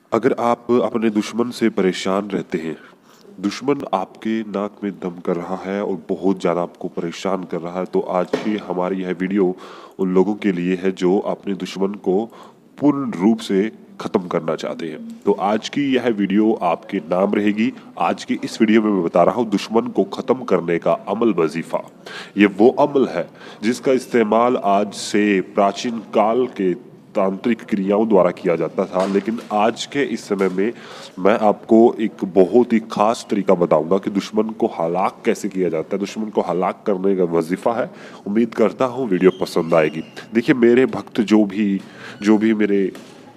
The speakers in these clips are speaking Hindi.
अगर आप अपने दुश्मन से परेशान रहते हैं, दुश्मन आपके नाक में दम कर रहा है और बहुत ज़्यादा आपको परेशान कर रहा है, तो आज की हमारी यह वीडियो उन लोगों के लिए है जो अपने दुश्मन को पूर्ण रूप से ख़त्म करना चाहते हैं। तो आज की यह वीडियो आपके नाम रहेगी। आज की इस वीडियो में मैं बता रहा हूँ दुश्मन को ख़त्म करने का अमल वजीफ़ा। ये वो अमल है जिसका इस्तेमाल आज से प्राचीन काल के तांत्रिक क्रियाओं द्वारा किया जाता था, लेकिन आज के इस समय में मैं आपको एक बहुत ही खास तरीका बताऊंगा कि दुश्मन को हलाक कैसे किया जाता है। दुश्मन को हलाक करने का वजीफा है। उम्मीद करता हूँ वीडियो पसंद आएगी। देखिए, मेरे भक्त जो भी मेरे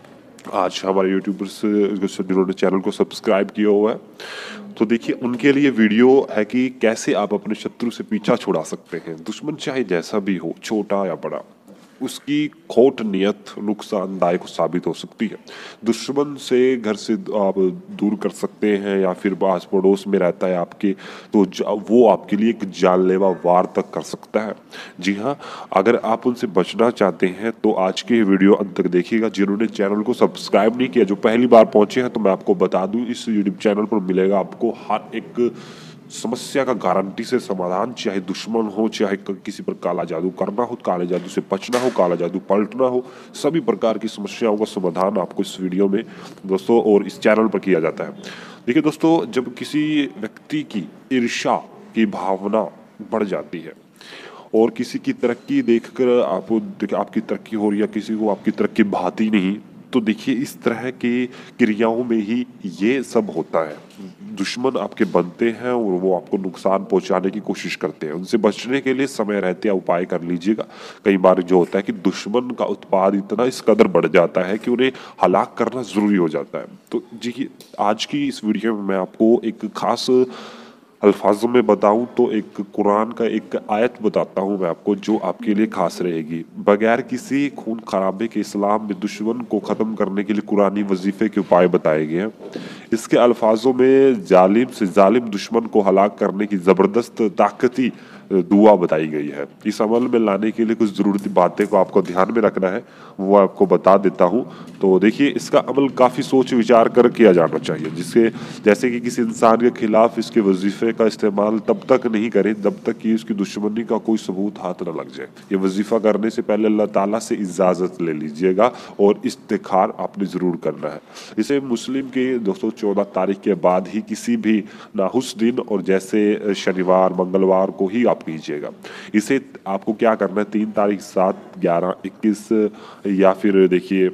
आज हमारे यूट्यूबर्स जिन्होंने चैनल को सब्सक्राइब किया हुआ है, तो देखिए उनके लिए वीडियो है कि कैसे आप अपने शत्रु से पीछा छुड़ा सकते हैं। दुश्मन चाहे जैसा भी हो, छोटा या बड़ा, उसकी खोट नियत नुकसानदायक साबित हो सकती है। दुश्मन से घर से आप दूर कर सकते हैं या फिर आस पड़ोस में रहता है आपके, तो वो आपके लिए एक जानलेवा वार तक कर सकता है। जी हाँ, अगर आप उनसे बचना चाहते हैं तो आज के वीडियो अंत तक देखिएगा। जिन्होंने चैनल को सब्सक्राइब नहीं किया, जो पहली बार पहुंचे हैं, तो मैं आपको बता दूं इस यूट्यूब चैनल पर मिलेगा आपको हर एक समस्या का गारंटी से समाधान। चाहे दुश्मन हो, चाहे किसी पर काला जादू करना हो, काले जादू से बचना हो, काला जादू पलटना हो, सभी प्रकार की समस्याओं का समाधान आपको इस वीडियो में दोस्तों और इस चैनल पर किया जाता है। देखिए दोस्तों, जब किसी व्यक्ति की ईर्ष्या की भावना बढ़ जाती है और किसी की तरक्की देखकर आपकी तरक्की हो रही है, किसी को आपकी तरक्की भाती नहीं, तो देखिए इस तरह की क्रियाओं में ही ये सब होता है। दुश्मन आपके बनते हैं और वो आपको नुकसान पहुंचाने की कोशिश करते हैं। उनसे बचने के लिए समय रहते उपाय कर लीजिएगा। कई बार जो होता है कि दुश्मन का उत्पाद इतना इस कदर बढ़ जाता है कि उन्हें हलाक करना जरूरी हो जाता है। तो जी, आज की इस वीडियो में मैं आपको एक खास अल्फाजों में बताऊं तो एक कुरान का एक आयत बताता हूं मैं आपको, जो आपके लिए खास रहेगी। बगैर किसी खून खराबे के इस्लाम में दुश्मन को ख़त्म करने के लिए कुरानी वजीफे के उपाय बताए गए हैं। इसके अल्फाजों में जालिम से जालिम दुश्मन को हलाक करने की ज़बरदस्त ताकती दुआ बताई गई है। इस अमल में लाने के लिए कुछ ज़रूरती बातें को आपको ध्यान में रखना है, वो आपको बता देता हूँ। तो देखिए, इसका अमल काफ़ी सोच विचार कर किया जाना चाहिए, जिससे जैसे कि किसी इंसान के खिलाफ इसके वजीफे का इस्तेमाल तब तक नहीं करें जब तक कि उसकी दुश्मनी का कोई सबूत हाथ न लग जाए। ये वजीफा करने से पहले अल्लाह ताला से इजाज़त ले लीजिएगा और इस्तिखार आपने ज़रूर करना है। इसे मुस्लिम के दोस्तों 14 तारीख के बाद ही किसी भी नाहुस दिन और जैसे शनिवार मंगलवार को ही आप कीजिएगा। इसे आपको क्या करना है, 3 तारीख, 7, 11, 21 या फिर देखिए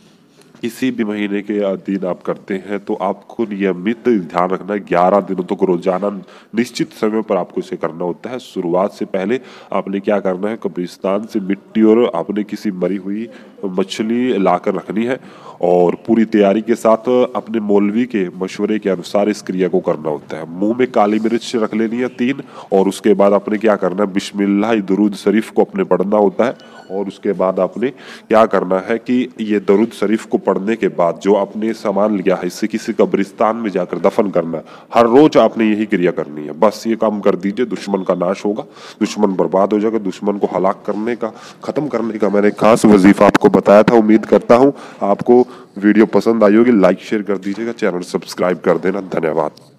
किसी भी महीने के दिन आप करते हैं तो आपको नियमित ध्यान रखना है। 11 दिनों तक रोजाना निश्चित समय पर आपको इसे करना होता है। शुरुआत से पहले आपने क्या करना है, कब्रिस्तान से मिट्टी और आपने किसी मरी हुई मछली लाकर रखनी है और पूरी तैयारी के साथ अपने मौलवी के मशवरे के अनुसार इस क्रिया को करना होता है। मुंह में काली मिर्च रख लेनी है 3, और उसके बाद आपने क्या करना है, बिस्मिल्लाह दुरूद शरीफ को अपने पढ़ना होता है। और उसके बाद आपने क्या करना है कि ये दरूद शरीफ को पढ़ने के बाद जो आपने सामान लिया है इससे किसी कब्रिस्तान में जाकर दफन करना है। हर रोज आपने यही क्रिया करनी है। बस ये काम कर दीजिए, दुश्मन का नाश होगा, दुश्मन बर्बाद हो जाएगा। दुश्मन को हलाक करने का, खत्म करने का मैंने खास वजीफा आपको बताया था। उम्मीद करता हूँ आपको वीडियो पसंद आई होगी। लाइक शेयर कर दीजिएगा, चैनल सब्सक्राइब कर देना। धन्यवाद।